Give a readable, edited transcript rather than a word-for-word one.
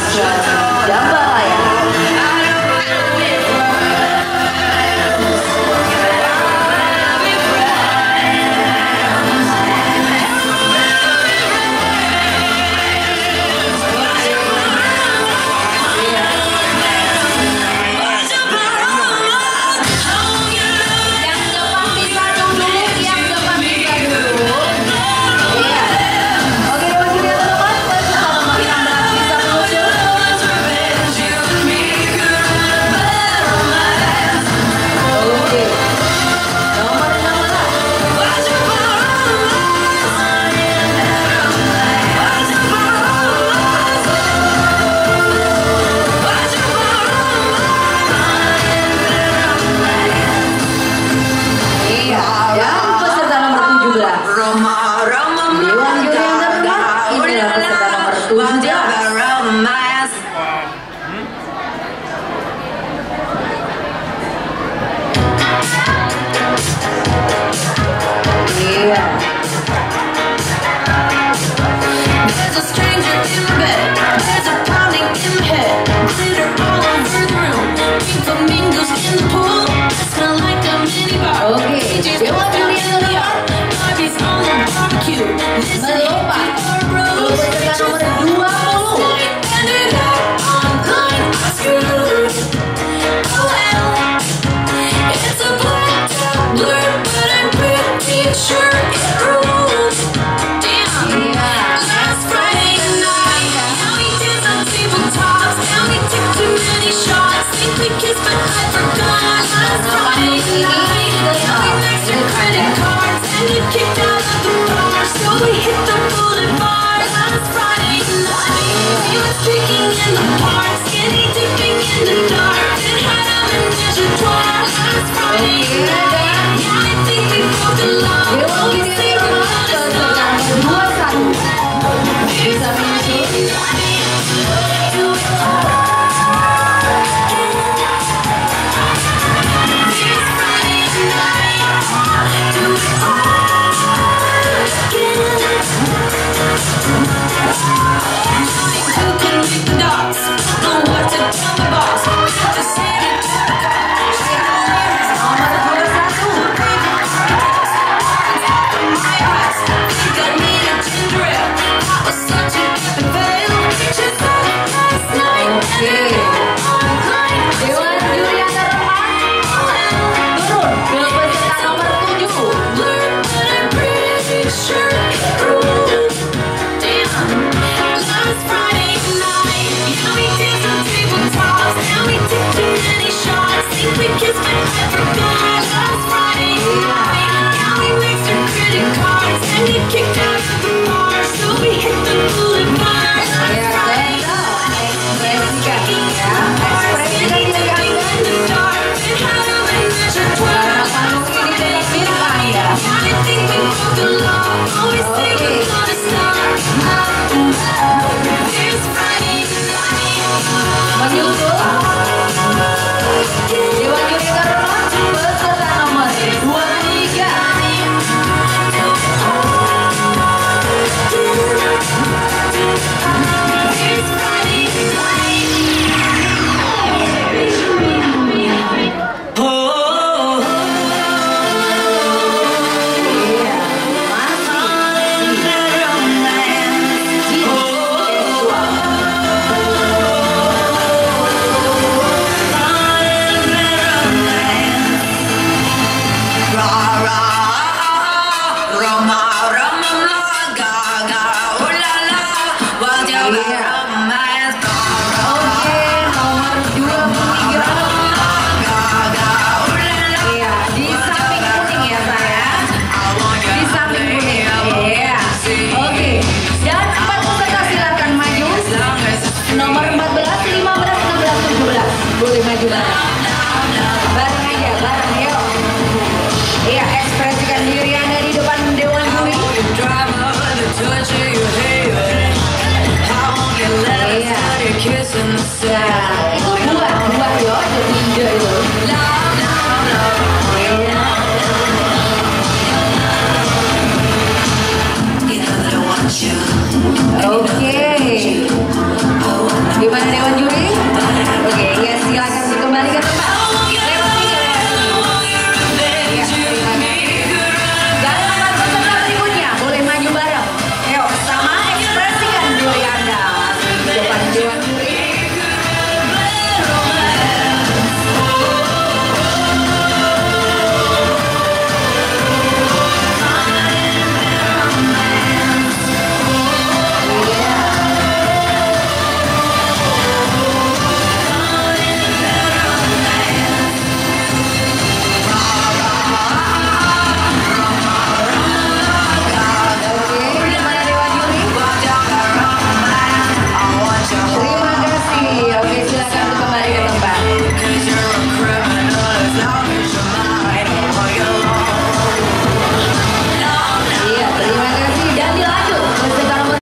ke Jambalaya. Dewan juri yang terkenal, inilah peserta nomor 17. Iya. There's a stranger in the bed. There's a pounding in the head. Glitter all over the room. Pink flamingos in the pool. Smell like a mini bar. Oke, dewan juri yang terkenal. Barbie's on the barbecue. Melopa. Peserta nomor 20. Ended up online. Screwed. Oh well. It's a black blur, but I'm pretty sure it rules. Damn. Last Friday night, now we dance on tabletops. Now we took too many shots. Think we kissed, but I forgot. Last Friday night, now we maxed our credit cards and get kicked out of the bar. So we hit the boulevard. Last Friday night, we were drinking in the park, skinny dipping in the dark, and had a menage-a-trois. Last Friday night, yeah, I think we broke the law. We saved a lot of stuff. This Friday night, do it all. This Friday night, do it all again. Who can read the dots? Know what to tell the boss. Just say it to the cop. Got me a ginger ale. That was such an epic fail. Just last night and online. Dewan juri yang terhormat turun ke peserta nomor 7. Blur, but I'm pretty sure it rules. Damn. Last Friday night, yeah, we danced on tabletops. Now we took too many shots. Think we kissed, but I forgot. Last Friday night, now we maxed our credit cards and get kicked out of the bar. So we hit the boulevard. Last Friday night, we were drinking in the park, skinny dipping in the dark, and had a menage-a-trois. Last Friday night, yeah, I think we broke the law. Always take a lot of stuff. This Friday night, menyusul dewan juri terhormat peserta nomor 23. This Friday night. Oh, yeah. Nomor 14, 15, 16, 17. Boleh maju bareng aja, bareng yuk. Iya, ekspresikan diri Anda di depan dewan juri. Iya.